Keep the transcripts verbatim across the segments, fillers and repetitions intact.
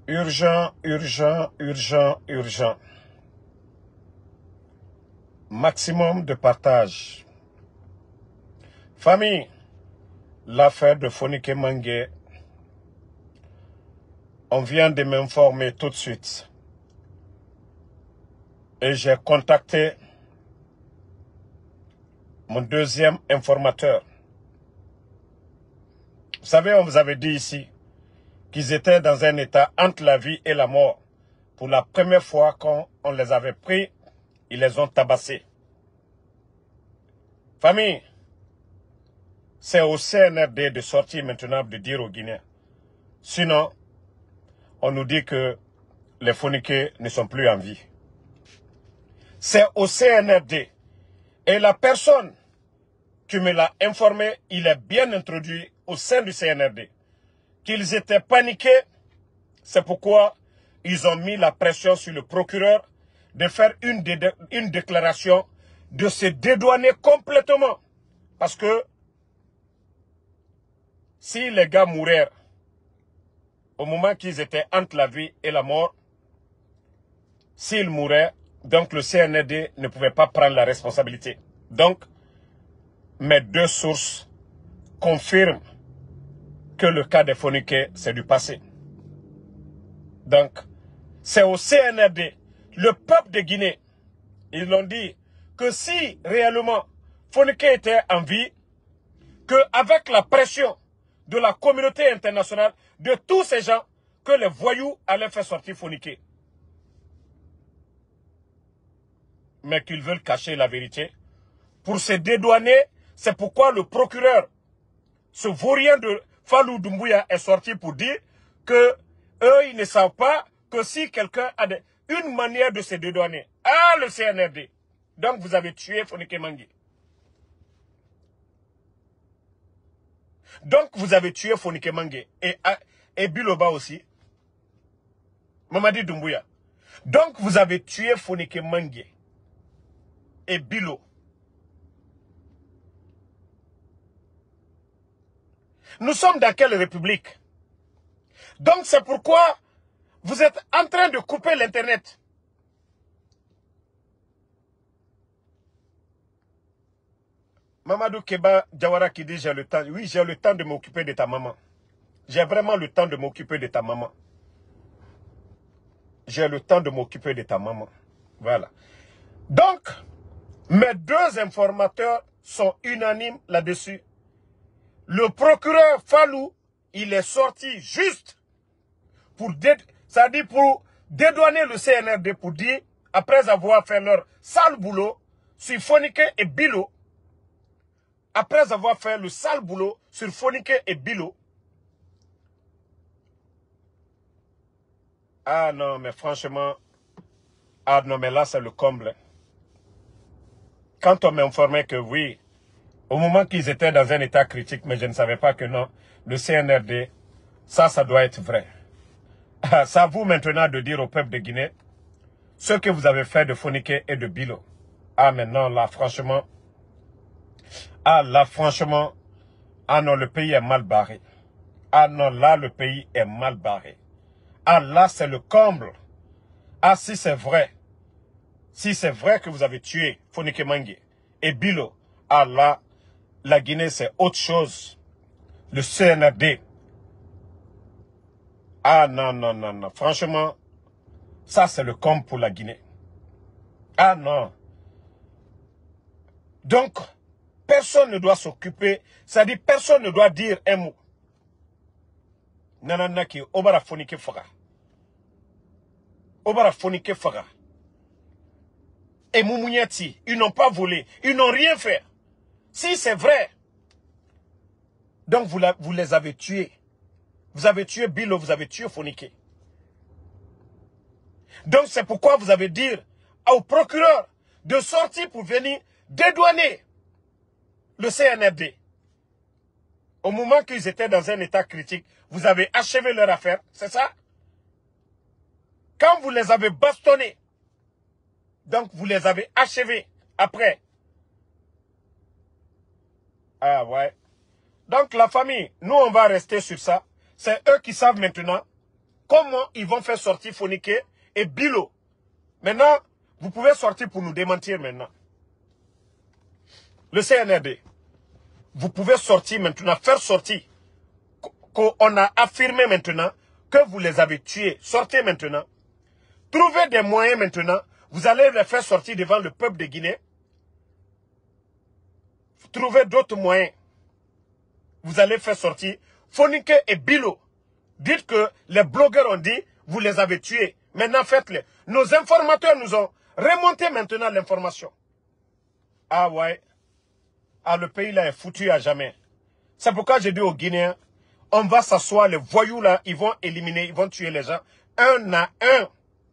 Urgent, urgent, urgent, urgent. Maximum de partage. Famille, l'affaire de Fonike Mangue, on vient de m'informer tout de suite. Et j'ai contacté mon deuxième informateur. Vous savez, on vous avait dit ici qu'ils étaient dans un état entre la vie et la mort. Pour la première fois, quand on les avait pris, ils les ont tabassés. Famille, c'est au C N R D de sortir maintenant de dire aux Guinéens. Sinon, on nous dit que les Foniqués ne sont plus en vie. C'est au C N R D. Et la personne qui me l'a informé, il est bien introduit au sein du C N R D. Qu'ils étaient paniqués, c'est pourquoi ils ont mis la pression sur le procureur de faire une, dé une déclaration, de se dédouaner complètement. Parce que si les gars mouraient au moment qu'ils étaient entre la vie et la mort, s'ils mouraient, donc le C N R D ne pouvait pas prendre la responsabilité. Donc, mes deux sources confirment que le cas des Foniqués, c'est du passé. Donc, c'est au C N R D, le peuple de Guinée, ils l'ont dit, que si réellement Foniqué était en vie, qu'avec la pression de la communauté internationale, de tous ces gens, que les voyous allaient faire sortir Foniqué. Mais qu'ils veulent cacher la vérité. Pour se dédouaner, c'est pourquoi le procureur, ce vaurien de Fallou Doumbouya, est sorti pour dire que eux, ils ne savent pas que si quelqu'un a de, une manière de se dédouaner. Ah, le C N R D. Donc, vous avez tué Fonike Mangue. Donc, vous avez tué Fonike Mangue. Et, et Biloba aussi. Mamadi Doumbouya. Donc, vous avez tué Fonike Mangue. Et Bilo. Nous sommes dans quelle république? Donc, c'est pourquoi vous êtes en train de couper l'Internet. Mamadou Keba Diawara qui dit j'ai le temps. Oui, j'ai le temps de m'occuper de ta maman. J'ai vraiment le temps de m'occuper de ta maman. J'ai le temps de m'occuper de ta maman. Voilà. Donc, mes deux informateurs sont unanimes là-dessus. Le procureur Fallou, il est sorti juste pour, dé, ça dit pour dédouaner le C N R D, pour dire, après avoir fait leur sale boulot sur Fonike et Bilo, après avoir fait le sale boulot sur Fonike et Bilo. Ah non, mais franchement, ah non, mais là, c'est le comble. Quand on m'informait que oui, au moment qu'ils étaient dans un état critique, mais je ne savais pas que non, le C N R D, ça, ça doit être vrai. C'est à vous maintenant de dire au peuple de Guinée ce que vous avez fait de Fonike et de Bilo. Ah, mais non, là, franchement, ah, là, franchement, ah non, le pays est mal barré. Ah non, là, le pays est mal barré. Ah, là, c'est le comble. Ah, si c'est vrai, si c'est vrai que vous avez tué Fonike Mangue et Bilo, ah là, la Guinée, c'est autre chose. Le C N R D. Ah non, non, non, non. Franchement, ça, c'est le comble pour la Guinée. Ah non. Donc, personne ne doit s'occuper, c'est-à-dire personne ne doit dire un mot. Nananaki, Obara Fonike Faga. Obara Fonike Faga. Et Moumouniati, ils n'ont pas volé, ils n'ont rien fait. Si c'est vrai, donc vous, la, vous les avez tués. Vous avez tué Bilo, vous avez tué Fonike. Donc c'est pourquoi vous avez dit au procureur de sortir pour venir dédouaner le C N R D. Au moment qu'ils étaient dans un état critique, vous avez achevé leur affaire, c'est ça? Quand vous les avez bastonnés, donc vous les avez achevés après. Ah ouais. Donc la famille, nous on va rester sur ça. C'est eux qui savent maintenant comment ils vont faire sortir Fonike et Bilo. Maintenant, vous pouvez sortir pour nous démentir maintenant. Le C N R D, vous pouvez sortir maintenant, faire sortir, qu'on a affirmé maintenant que vous les avez tués. Sortez maintenant. Trouvez des moyens maintenant. Vous allez les faire sortir devant le peuple de Guinée. Trouvez d'autres moyens. Vous allez faire sortir Fonike et Bilo. Dites que les blogueurs ont dit, vous les avez tués. Maintenant, faites-les. Nos informateurs nous ont remonté maintenant l'information. Ah ouais. Ah, le pays là est foutu à jamais. C'est pourquoi j'ai dit aux Guinéens, on va s'asseoir, les voyous là, ils vont éliminer, ils vont tuer les gens, un à un.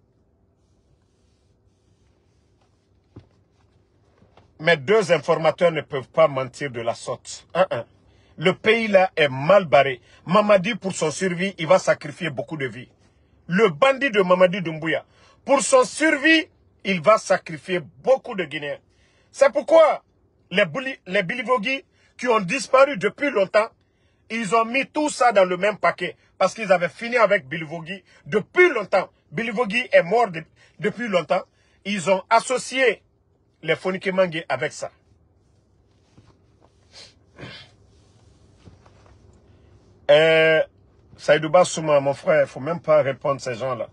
Mais deux informateurs ne peuvent pas mentir de la sorte. Un, un. Le pays là est mal barré. Mamadi, pour son survie, il va sacrifier beaucoup de vies. Le bandit de Mamadi Doumbouya, pour son survie, il va sacrifier beaucoup de Guinéens. C'est pourquoi les, les Bilivogui qui ont disparu depuis longtemps, ils ont mis tout ça dans le même paquet. Parce qu'ils avaient fini avec Bilivogui depuis longtemps. Bilivogui est mort de, depuis longtemps. Ils ont associé les Fonike Mangue avec ça. Euh, Saïdouba Souma, mon frère, il ne faut même pas répondre à ces gens-là.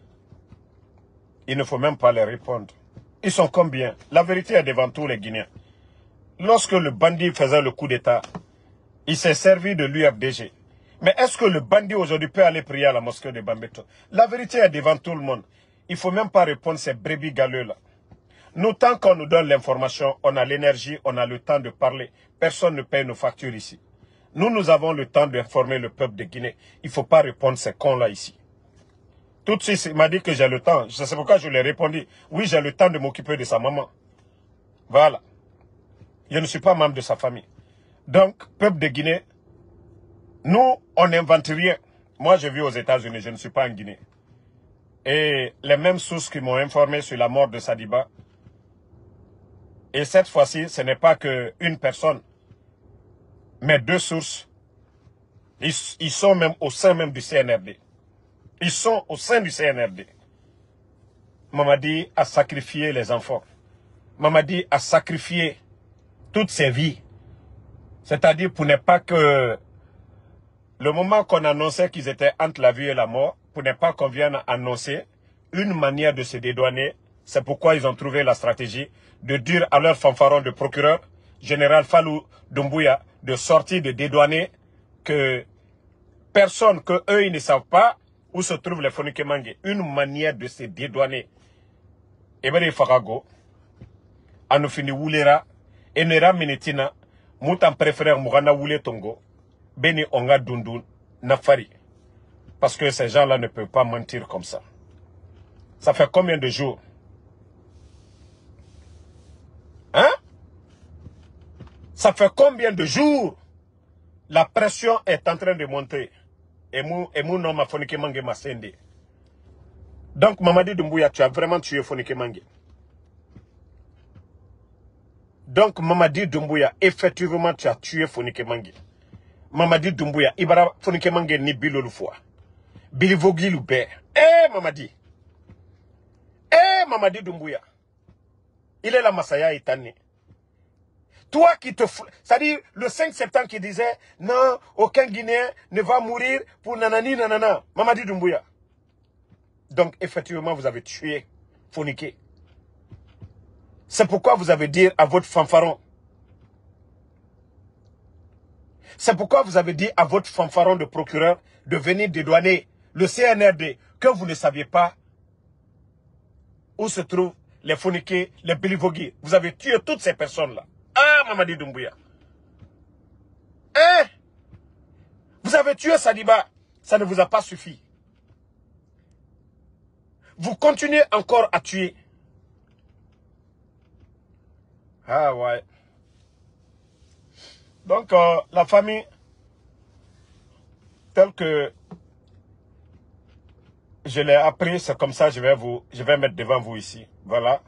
Il ne faut même pas les répondre. Ils sont combien? La vérité est devant tous les Guinéens. Lorsque le bandit faisait le coup d'État, il s'est servi de l'U F D G. Mais est-ce que le bandit aujourd'hui peut aller prier à la mosquée de Bambeto? La vérité est devant tout le monde. Il ne faut même pas répondre à ces brebis galeux-là. Nous, tant qu'on nous donne l'information, on a l'énergie, on a le temps de parler. Personne ne paye nos factures ici. Nous, nous avons le temps d'informer le peuple de Guinée. Il ne faut pas répondre à ces cons-là ici. Tout de suite, il m'a dit que j'ai le temps. C'est pourquoi je lui ai répondu. Oui, j'ai le temps de m'occuper de sa maman. Voilà. Je ne suis pas membre de sa famille. Donc, peuple de Guinée, nous, on n'invente rien. Moi, je vis aux États-Unis, je ne suis pas en Guinée. Et les mêmes sources qui m'ont informé sur la mort de Sadiba. Et cette fois-ci, ce n'est pas qu'une personne, mais deux sources. Ils, ils sont même au sein même du C N R D. Ils sont au sein du C N R D. Mamadi a sacrifié les enfants. Mamadi a sacrifié toutes ses vies. C'est-à-dire pour ne pas que le moment qu'on annonçait qu'ils étaient entre la vie et la mort, pour ne pas qu'on vienne annoncer une manière de se dédouaner, c'est pourquoi ils ont trouvé la stratégie de dire à leur fanfaron de procureur, général Fallou Doumbouya, de sortir, de dédouaner que personne, que eux ils ne savent pas où se trouvent les Fonike Mangue. Une manière de se dédouaner. Et bien, il faut Anoufini Wulera, Enera Minetina, Moutan préfère Mourana Wule Tongo, Beni Onga Dundu Nafari. Parce que ces gens-là ne peuvent pas mentir comme ça. Ça fait combien de jours? Hein? Ça fait combien de jours? La pression est en train de monter. Et mon nom a Fonike Mangue Masende. Donc, Mamadi Doumbouya, tu as vraiment tué Fonike Mangue. Donc, Mamadi Doumbouya, effectivement, tu as tué Fonike Mangue. Mamadi Doumbouya, Ibara Fonike Mangue ni Bilo Lufwa. Bilivogui Loubert. Eh, Mamadi. Eh, Mamadi Doumbouya. Il est la Masaya Itane. Toi qui te fous. C'est-à-dire, le cinq septembre qui disait, non, aucun Guinéen ne va mourir pour nanani nanana. Mamadi Doumbouya. Donc, effectivement, vous avez tué Fonike. C'est pourquoi vous avez dit à votre fanfaron. C'est pourquoi vous avez dit à votre fanfaron de procureur de venir dédouaner le C N R D que vous ne saviez pas où se trouvent les Fonike, les Bilivogui. Vous avez tué toutes ces personnes-là. Ah, Mamadi Doumbouya. Hein? Vous avez tué Sadiba. Ça ne vous a pas suffi. Vous continuez encore à tuer. Ah ouais. Donc, euh, la famille, telle que je l'ai appris, c'est comme ça, je vais vous, je vais mettre devant vous ici. Voilà.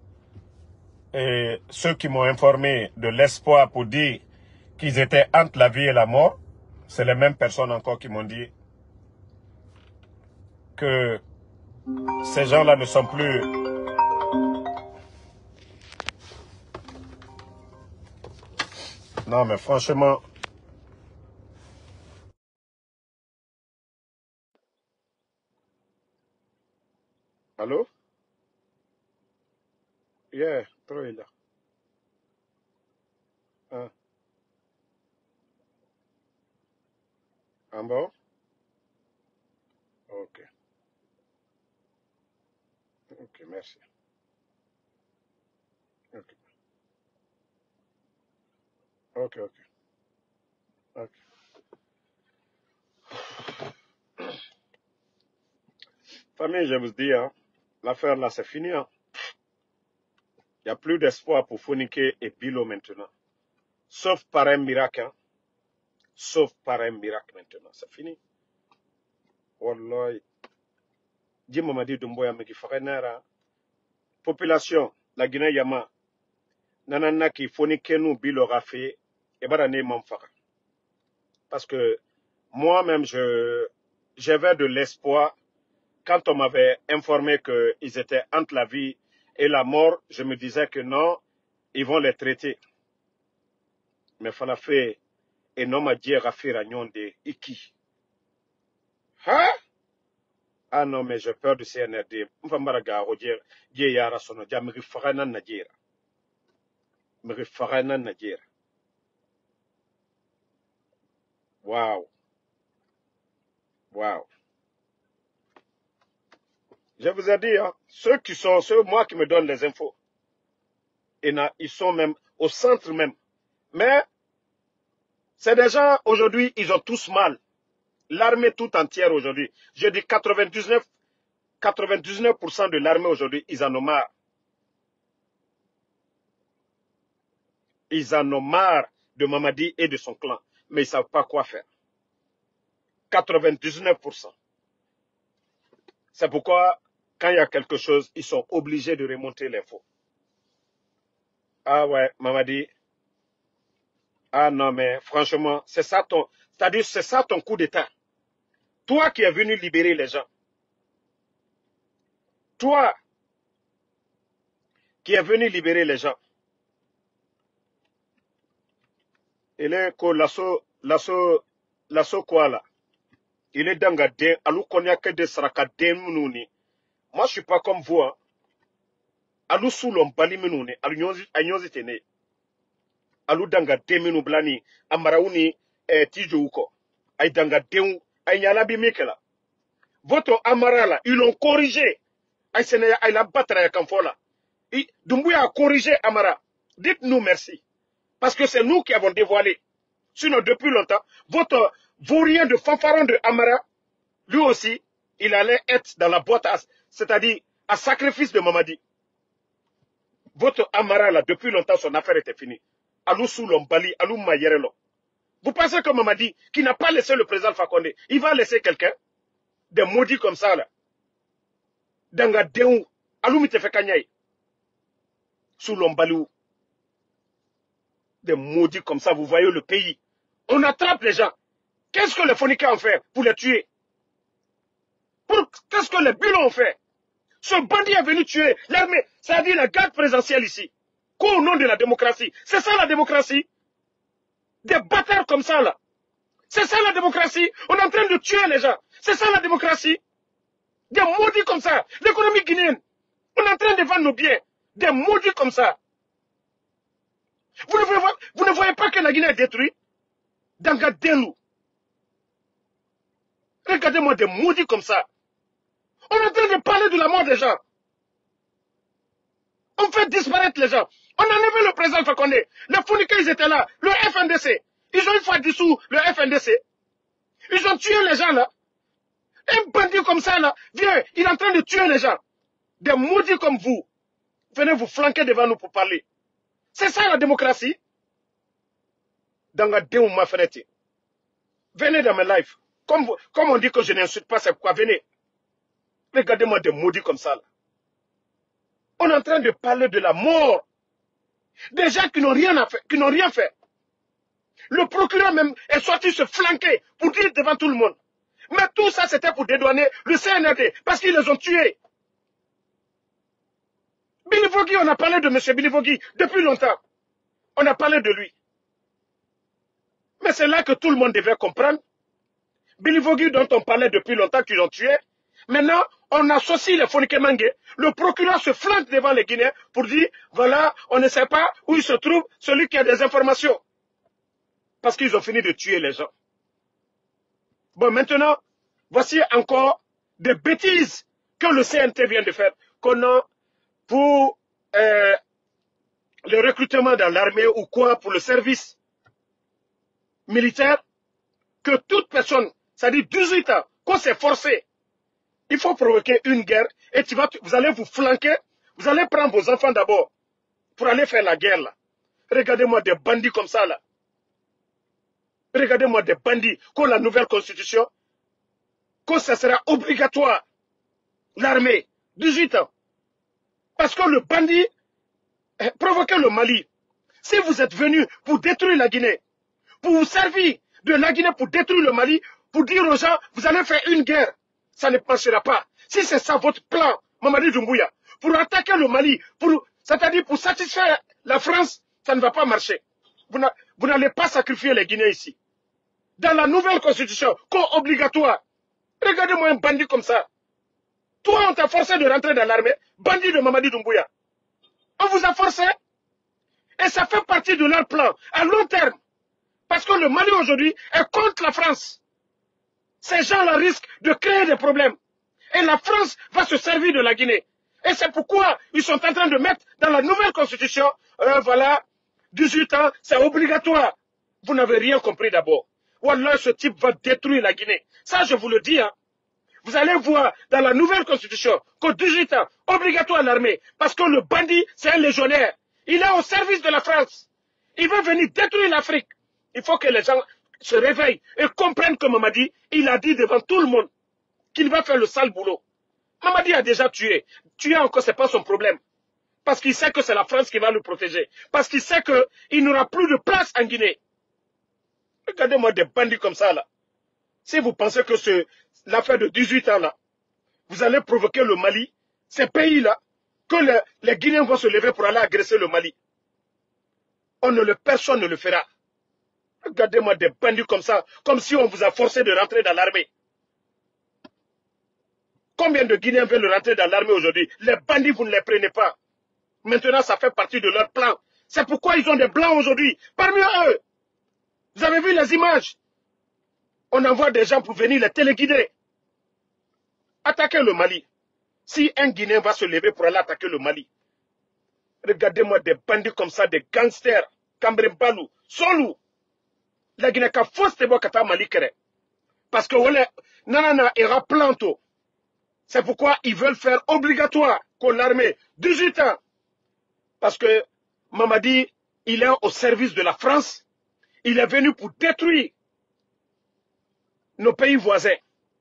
Et ceux qui m'ont informé de l'espoir pour dire qu'ils étaient entre la vie et la mort, c'est les mêmes personnes encore qui m'ont dit que ces gens-là ne sont plus... Non, mais franchement... Allô? Yeah, trop est là. Ah, en bon? Ok, ok, merci. Ok, ok, ok. ok. Famille, je vous dis, hein, l'affaire là, c'est fini. Hein. Il n'y a plus d'espoir pour Fonike et Bilo maintenant. Sauf par un miracle. Hein. Sauf par un miracle maintenant. C'est fini. Wallahi. Dis Mamadi Doumbouya Megi Farenera. Population, la Guinée-Yama. Nanana qui Fonike nous Bilo Rafé. Et Barane Mamfara. Parce que moi-même, je j'avais de l'espoir. Quand on m'avait informé qu'ils étaient entre la vie et la mort, je me disais que non, ils vont les traiter. Mais Falafé et non m'a dit Rafi Ragnon de Iki. Hein? Ah non, mais j'ai peur du C N R D. Mfambaraga, Roger, Yara Sono, Jamri Farana Nadjera. Mri Farana Nadjera. Waouh. Waouh. Je vous ai dit, hein, ceux qui sont, ceux, moi qui me donnent les infos, et na, ils sont même au centre même. Mais, c'est des gens, aujourd'hui, ils ont tous mal. L'armée tout entière aujourd'hui. Je dis quatre-vingt-dix-neuf, quatre-vingt-dix-neuf pour cent de l'armée aujourd'hui, ils en ont marre. Ils en ont marre de Mamadi et de son clan. Mais ils ne savent pas quoi faire. quatre-vingt-dix-neuf pour cent. C'est pourquoi, quand il y a quelque chose, ils sont obligés de remonter l'info. Ah ouais, Mamadi. Ah non, mais franchement, c'est ça ton, c'est-à-dire, c'est ça ton coup d'état. Toi qui es venu libérer les gens. Toi qui es venu libérer les gens. Il est que l'assaut, l'assaut, l'assaut quoi là? Il est dans den, alou konya que de saraka den mounouni. Moi, je suis pas comme vous, hein. Alou sous l'ombali mounouni, alou nyonzi tene. Alou danga den mounou blani, amaraouni, eh, tijo uko. Ay danga den, ay nyalabi mikela. Votre amara là, ils l'ont corrigé. Ay sene, ay la battra ya kamfola. Doumbouya a corrigé Amara. Dites-nous merci. Parce que c'est nous qui avons dévoilé. Sinon, depuis longtemps, votre vaurien de fanfaron de Amara, lui aussi, il allait être dans la boîte, c'est-à-dire à sacrifice de Mamadi. Votre Amara, là, depuis longtemps, son affaire était finie. Alou Soulom Bali, Alou Mayerelo. Vous pensez que Mamadi, qui n'a pas laissé le président Fakonde, il va laisser quelqu'un, des maudits comme ça, là, Danga Deou, Alou Mitefe Kanyaï, Soulom Balou, des maudits comme ça, vous voyez le pays. On attrape les gens. Qu'est-ce que les Fonikés ont fait pour les tuer? Qu'est-ce que les Bulons ont fait? Ce bandit est venu tuer l'armée, c'est-à-dire la garde présidentielle ici. Qu'au nom de la démocratie. C'est ça la démocratie? Des bâtards comme ça là. C'est ça la démocratie? On est en train de tuer les gens. C'est ça la démocratie? Des maudits comme ça. L'économie guinéenne. On est en train de vendre nos biens. Des maudits comme ça. Vous ne voyez, vous ne voyez pas que la Guinée est détruite? Dangadelou. Regardez-moi des maudits comme ça. On est en train de parler de la mort des gens. On fait disparaître les gens. On a enlevé le président Fakonde. Les Fonikés, ils étaient là. Le F N D C. Ils ont une fois dissous le F N D C. Ils ont tué les gens là. Un bandit comme ça là, viens, il est en train de tuer les gens. Des maudits comme vous. Venez vous flanquer devant nous pour parler. C'est ça la démocratie? Dans la démocratie. Venez dans mes lives. Comme, vous, comme on dit que je n'insulte pas, c'est pourquoi venez. Regardez-moi des maudits comme ça là. On est en train de parler de la mort. Des gens qui n'ont rien à faire, qui n'ont rien fait. Le procureur même est sorti se flanquer pour dire devant tout le monde. Mais tout ça, c'était pour dédouaner le C N R D, parce qu'ils les ont tués. Bilivogui, on a parlé de M. Bilivogui depuis longtemps. On a parlé de lui. Mais c'est là que tout le monde devait comprendre. Bilivogui, dont on parlait depuis longtemps qu'ils ont tué, maintenant, on associe les Fonike Mange. Le procureur se flanque devant les Guinéens pour dire, voilà, on ne sait pas où il se trouve celui qui a des informations. Parce qu'ils ont fini de tuer les gens. Bon, maintenant, voici encore des bêtises que le C N T vient de faire. Qu'on a pour euh, le recrutement dans l'armée ou quoi, pour le service militaire, que toute personne, c'est-à-dire dix-huit ans, qu'on s'est forcé, il faut provoquer une guerre et tu vas, vous allez vous flanquer, vous allez prendre vos enfants d'abord pour aller faire la guerre là. Regardez-moi des bandits comme ça là. Regardez-moi des bandits, comme la nouvelle constitution, que ça sera obligatoire, l'armée, dix-huit ans. Parce que le bandit eh, provoquait le Mali. Si vous êtes venu pour détruire la Guinée, pour vous servir de la Guinée pour détruire le Mali, pour dire aux gens, vous allez faire une guerre, ça ne marchera pas. Si c'est ça votre plan, Mamadi Doumbouya, pour attaquer le Mali, c'est-à-dire pour satisfaire la France, ça ne va pas marcher. Vous n'allez pas sacrifier les Guinéens ici. Dans la nouvelle constitution, co-obligatoire, regardez-moi un bandit comme ça. Toi, on t'a forcé de rentrer dans l'armée, bandit de Mamadi Doumbouya. On vous a forcé, et ça fait partie de leur plan, à long terme. Parce que le Mali aujourd'hui est contre la France. Ces gens-là risquent de créer des problèmes. Et la France va se servir de la Guinée. Et c'est pourquoi ils sont en train de mettre dans la nouvelle constitution, euh, voilà, dix-huit ans, c'est obligatoire. Vous n'avez rien compris d'abord. Wallah, ce type va détruire la Guinée. Ça, je vous le dis. Hein. Vous allez voir dans la nouvelle constitution que dix-huit ans, obligatoire l'armée. Parce que le bandit, c'est un légionnaire. Il est au service de la France. Il va venir détruire l'Afrique. Il faut que les gens se réveillent et comprennent que Mamadi, il a dit devant tout le monde qu'il va faire le sale boulot. Mamadi a déjà tué. Tuer encore, ce n'est pas son problème. Parce qu'il sait que c'est la France qui va le protéger. Parce qu'il sait qu'il n'aura plus de place en Guinée. Regardez-moi des bandits comme ça, là. Si vous pensez que l'affaire de dix-huit ans, là, vous allez provoquer le Mali, ces pays-là, que les, les Guinéens vont se lever pour aller agresser le Mali. On ne le, personne ne le fera. Regardez-moi des bandits comme ça, comme si on vous a forcé de rentrer dans l'armée. Combien de Guinéens veulent rentrer dans l'armée aujourd'hui? Les bandits, vous ne les prenez pas. Maintenant, ça fait partie de leur plan. C'est pourquoi ils ont des blancs aujourd'hui. Parmi eux, vous avez vu les images? On envoie des gens pour venir les téléguider. Attaquer le Mali. Si un Guinéen va se lever pour aller attaquer le Mali, regardez-moi des bandits comme ça, des gangsters, Kambrembalou, Solou. La Guinée ka force de Bokata Mali kere. Parce que voilà, nanana ira planto. C'est pourquoi ils veulent faire obligatoire que l'armée, dix-huit ans. Parce que Mamadi, il est au service de la France. Il est venu pour détruire nos pays voisins.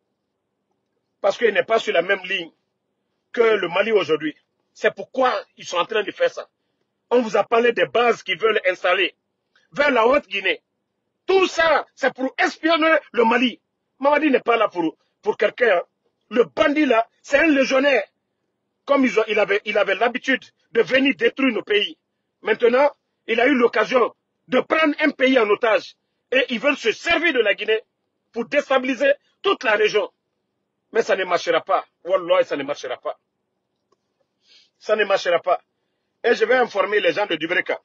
Parce qu'il n'est pas sur la même ligne que le Mali aujourd'hui. C'est pourquoi ils sont en train de faire ça. On vous a parlé des bases qu'ils veulent installer vers la Haute-Guinée. Tout ça, c'est pour espionner le Mali. Mamadi n'est pas là pour, pour quelqu'un. Hein. Le bandit là, c'est un légionnaire. Comme ils ont, il avait il avait l'habitude de venir détruire nos pays. Maintenant, il a eu l'occasion de prendre un pays en otage. Et ils veulent se servir de la Guinée pour déstabiliser toute la région. Mais ça ne marchera pas. Wallah, ça ne marchera pas. Ça ne marchera pas. Et je vais informer les gens de Dubreka.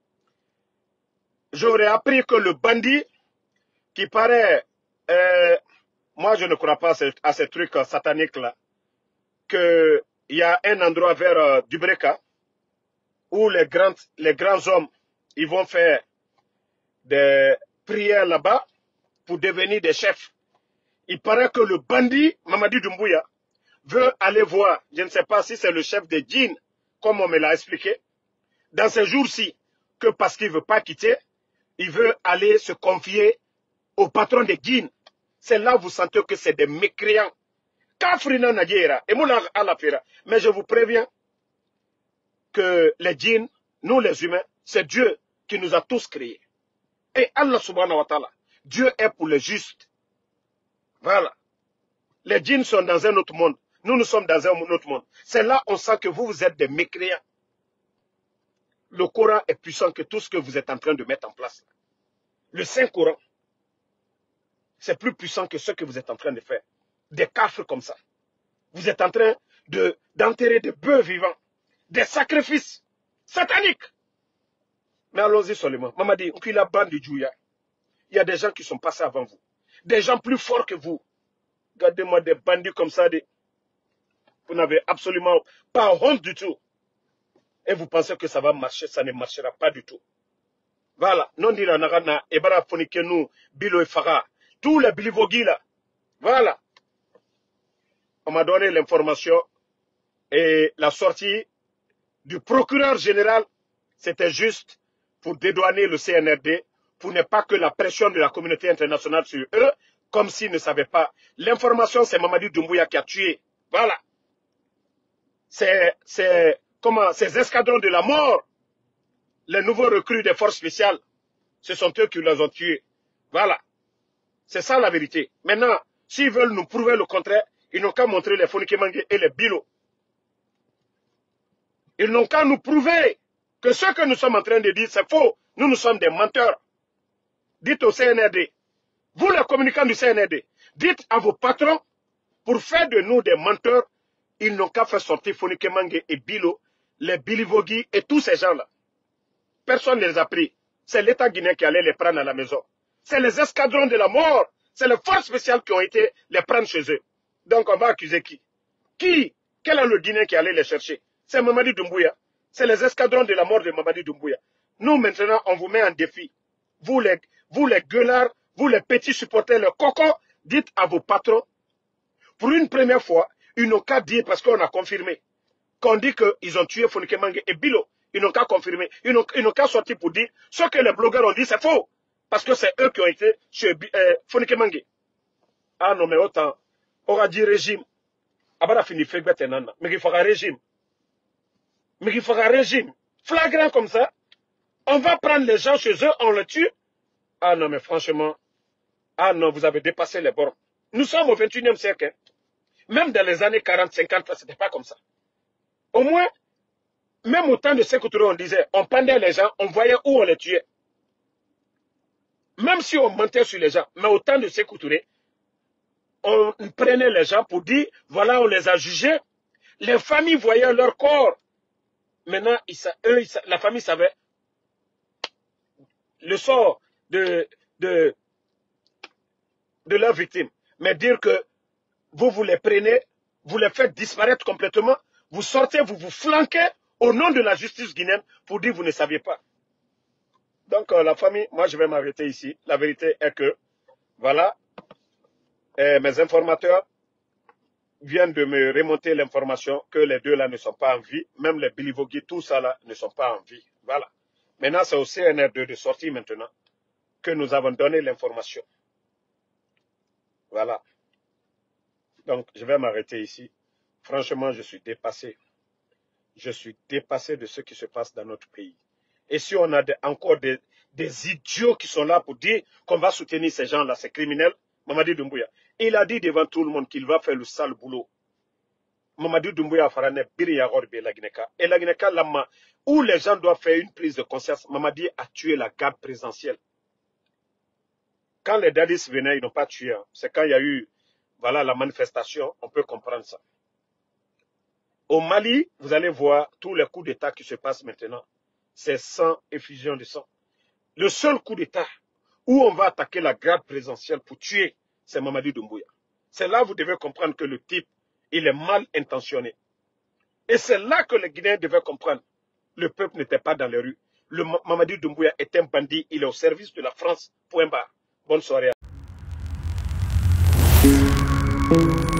J'aurais appris que le bandit qui paraît... Euh, moi, je ne crois pas à ces, à ces trucs euh, sataniques-là. Qu'il y a un endroit vers euh, Dubreka où les grands, les grands hommes, ils vont faire des prières là-bas pour devenir des chefs. Il paraît que le bandit, Mamadi Doumbouya, veut aller voir, je ne sais pas si c'est le chef des djinns, comme on me l'a expliqué, dans ces jours-ci, que parce qu'il ne veut pas quitter, il veut aller se confier au patron des djinns. C'est là où vous sentez que c'est des mécréants. Kafrina Nagera, et Moula Alafira. Mais je vous préviens que les djinns, nous les humains, c'est Dieu qui nous a tous créés. Et Allah subhanahu wa ta'ala, Dieu est pour les justes. Voilà. Les djinns sont dans un autre monde. Nous, nous sommes dans un autre monde. C'est là on sent que vous, vous êtes des mécréants. Le Coran est puissant que tout ce que vous êtes en train de mettre en place. Le Saint-Coran, c'est plus puissant que ce que vous êtes en train de faire. Des cafres comme ça. Vous êtes en train de d'enterrer des bœufs vivants. Des sacrifices sataniques. Mais allons-y seulement. Maman dit, il y a des gens qui sont passés avant vous. Des gens plus forts que vous. Regardez-moi des bandits comme ça. Des... Vous n'avez absolument pas honte du tout. Et vous pensez que ça va marcher, ça ne marchera pas du tout. Voilà. Non dira narana, ebara fonikenu, bilo et fara. Tous les bilivogis là. Voilà. On m'a donné l'information et la sortie du procureur général, c'était juste pour dédouaner le C N R D, pour ne pas que la pression de la communauté internationale sur eux, comme s'ils ne savaient pas. L'information, c'est Mamadi Doumbouya qui a tué. Voilà. C'est, c'est, comment, ces escadrons de la mort, les nouveaux recrues des forces spéciales, ce sont eux qui les ont tués. Voilà. C'est ça la vérité. Maintenant, s'ils veulent nous prouver le contraire, ils n'ont qu'à montrer les Fonikemangue et les Bilo. Ils n'ont qu'à nous prouver que ce que nous sommes en train de dire, c'est faux. Nous, nous sommes des menteurs. Dites au C N R D, vous les communicants du C N R D, dites à vos patrons, pour faire de nous des menteurs, ils n'ont qu'à faire sortir Fonikemangue et Bilo, les Bilivogui et tous ces gens-là. Personne ne les a pris. C'est l'État guinéen qui allait les prendre à la maison. C'est les escadrons de la mort. C'est les forces spéciales qui ont été les prendre chez eux. Donc on va accuser qui? Qui? Quel est le Guinéen qui allait les chercher? C'est Mamadi Doumbouya. C'est les escadrons de la mort de Mamadi Doumbouya. Nous maintenant, on vous met en défi. Vous les, vous les gueulards, vous les petits supporters, les cocos, dites à vos patrons. Pour une première fois, ils n'ont qu'à dire, parce qu'on a confirmé, qu'on dit qu'ils ont tué Fonikemangue et Bilo. Ils n'ont qu'à confirmer. Ils n'ont qu'à sortir pour dire ce que les blogueurs ont dit, c'est faux. Parce que c'est eux qui ont été chez euh, Fonikemangue. Ah non, mais autant. On a dit régime. Abara fini fait nana. Mais il faut un régime. Mais il faut un régime. Flagrant comme ça. On va prendre les gens chez eux, on les tue. Ah non, mais franchement. Ah non, vous avez dépassé les bornes. Nous sommes au vingt et unième siècle. Hein. Même dans les années quarante, cinquante, ce n'était pas comme ça. Au moins, même au temps de Sékou Touré, on disait, on pendait les gens, on voyait où on les tuait. Même si on mentait sur les gens, mais au temps de Sékou Touré, on prenait les gens pour dire, voilà, on les a jugés. Les familles voyaient leur corps. Maintenant, ils, eux, ils, la famille savait le sort de, de, de leurs victimes. Mais dire que vous, vous les prenez, vous les faites disparaître complètement, vous sortez, vous vous flanquez au nom de la justice guinéenne pour dire que vous ne saviez pas. Donc, euh, la famille, moi, je vais m'arrêter ici. La vérité est que, voilà, euh, mes informateurs viennent de me remonter l'information que les deux là ne sont pas en vie. Même les Bilivogui, tout ça là, ne sont pas en vie. Voilà. Maintenant, c'est au C N R deux de sortir maintenant que nous avons donné l'information. Voilà. Donc, je vais m'arrêter ici. Franchement, je suis dépassé. Je suis dépassé de ce qui se passe dans notre pays. Et si on a de, encore des, des idiots qui sont là pour dire qu'on va soutenir ces gens-là, ces criminels, Mamadi Doumbouya, il a dit devant tout le monde qu'il va faire le sale boulot. Mamadi Doumbouya a fait biri yagorbe la Guinée-Ka. Et la Guinée-Ka, là, où les gens doivent faire une prise de conscience, Mamadi a tué la garde présidentielle. Quand les dadis venaient, ils n'ont pas tué. Hein. C'est quand il y a eu voilà, la manifestation, on peut comprendre ça. Au Mali, vous allez voir tous les coups d'État qui se passent maintenant. C'est sang, effusion de sang. Le seul coup d'État où on va attaquer la garde présidentielle pour tuer, c'est Mamadi Doumbouya. C'est là que vous devez comprendre que le type, il est mal intentionné. Et c'est là que les Guinéens devaient comprendre. Le peuple n'était pas dans les rues. Le Mamadi Doumbouya est un bandit, il est au service de la France. Point barre. Bonne soirée.